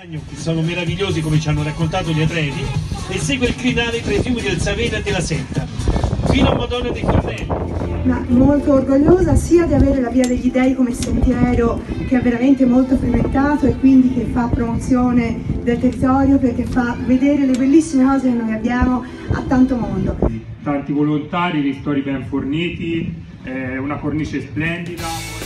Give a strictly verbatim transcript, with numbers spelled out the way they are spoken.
che sono meravigliosi come ci hanno raccontato gli atleti, e segue il crinale tra i fiumi del Savena e della Senta, fino a Madonna dei Cornelli. Ma molto orgogliosa sia di avere la Via degli Dei come sentiero che è veramente molto frequentato e quindi che fa promozione del territorio, perché fa vedere le bellissime cose che noi abbiamo a tanto mondo. Tanti volontari, ristori ben forniti, eh, una cornice splendida.